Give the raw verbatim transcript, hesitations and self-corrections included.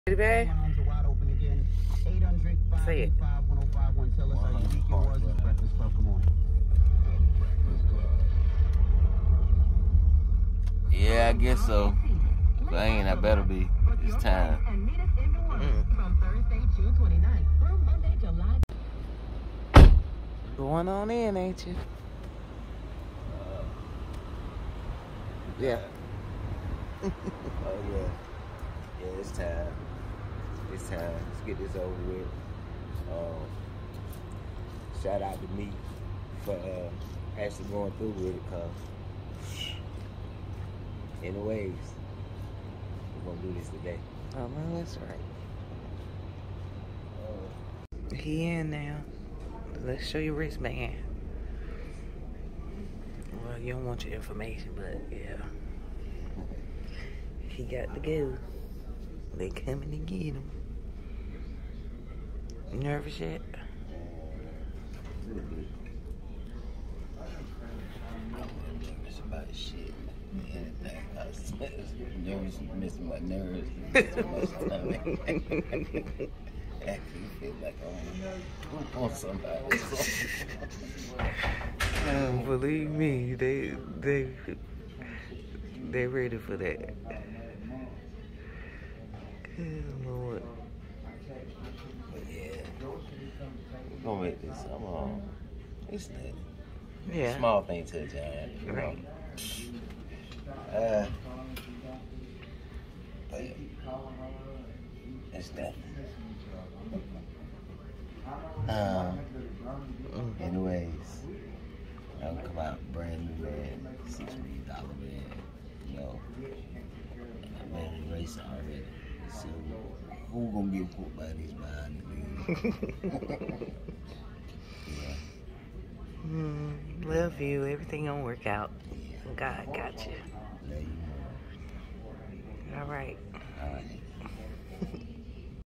Ready, babe? Say it. Yeah, I guess so. If I ain't, I better be. It's time. Mm. Going on in, ain't you? Uh, yeah. Oh, yeah. Yeah, it's time. It's time. Let's get this over with. Um, shout out to me for uh, actually going through with it, cause anyways, we're gonna do this today. Oh, no, that's right. Uh, he in now. Let's show your wristband. Well, you don't want your information, but yeah. He got to go. They coming to get him. Nervous yet? Nervous about shit. Anything. I was nervous, missing my nerves, missing my stomach. Actually feel like I want somebody. Oh, believe me, they they they ready for that. Good Lord. Yeah. We're gonna make this. I'm on. It's nothing. Yeah. Small thing to the giant. You know. Right. Uh. But yeah. It's nothing. Um. Anyways, I'll come out brand new man, six million dollar man. You know, I'm ready to race already. So who gonna get put by this behind the wheel? Yeah. Mm, love you. Everything gonna work out. Yeah. God got you. Love you.